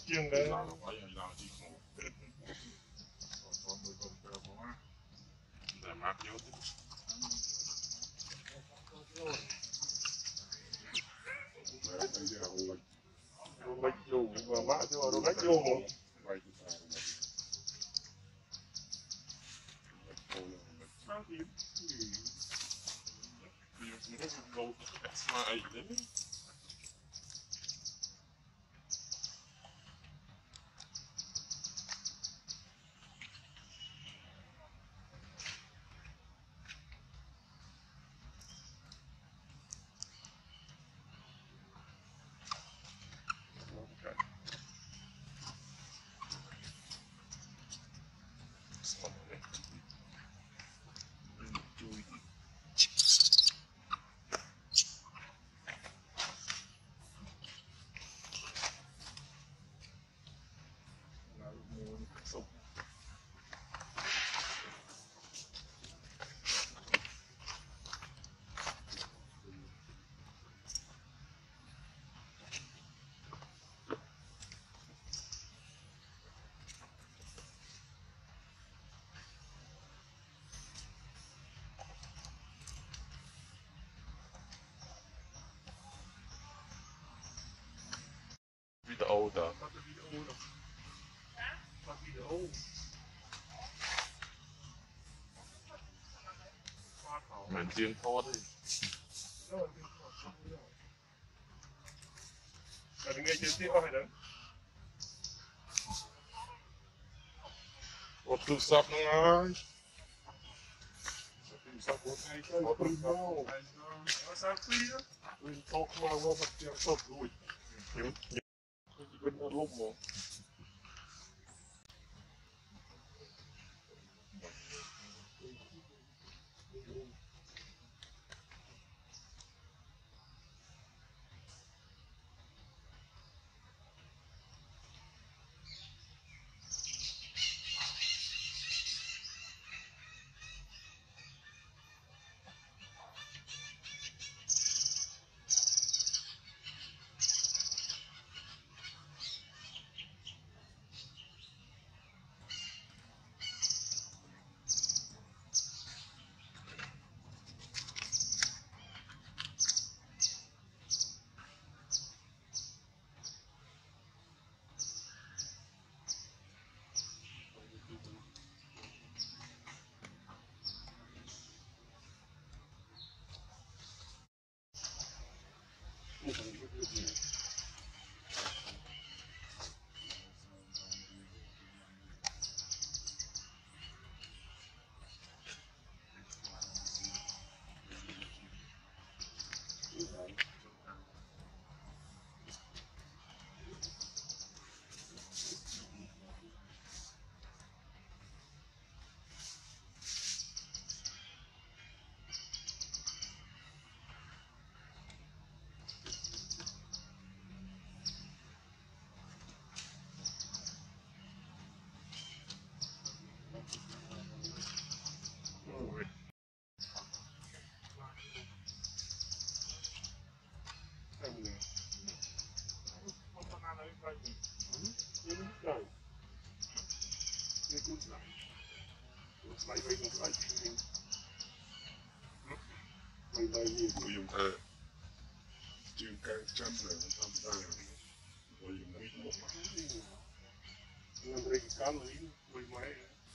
chiêng đấy mát vô đồ gạch vô mà mát cho đồ gạch vô video đó mình riêng thôi nghe chưa tiếp hay đấy một từ sắp nó ngay sắp một ngày cái một từ đâu nó sắp đi đó mình talk mà nó bắt tiếng sắp rồi những bên nó lúc mà dùng thơ chịu cái chân này nó tham gia rồi dùng mít một mặt làm đây cá lưới với máy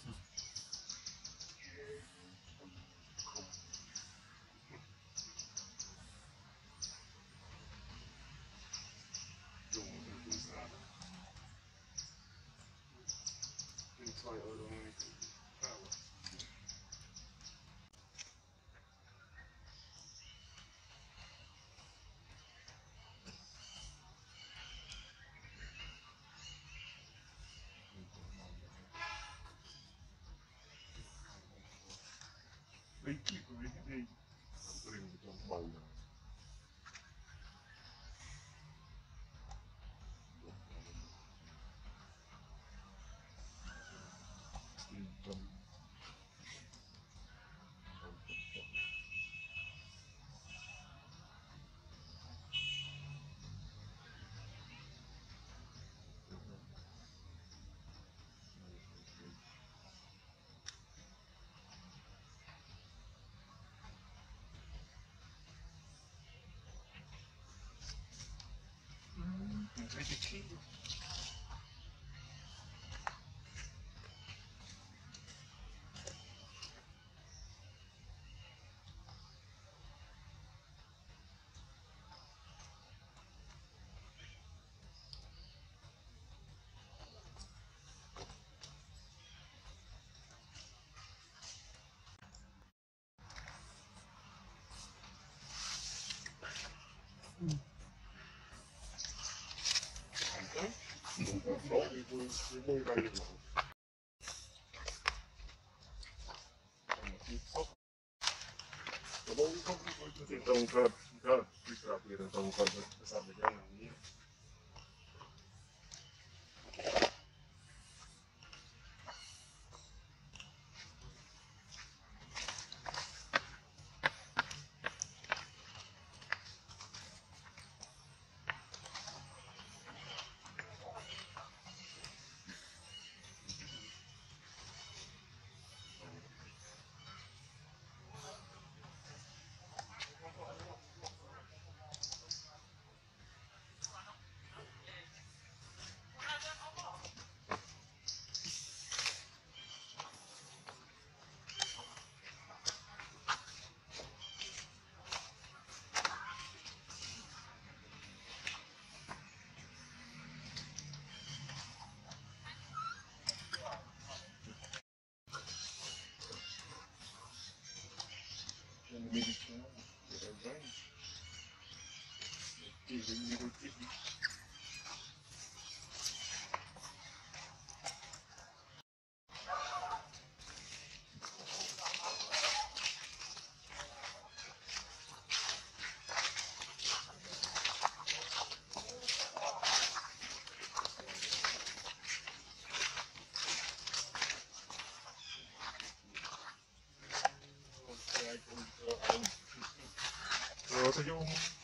dùng cái ra mình xoay ở đâu này They keep reading putting it on fire. mong kayo lang. Tongkol kasi tongkol. Grabe ng tongkol. Sabi niya lang niya. Ito yung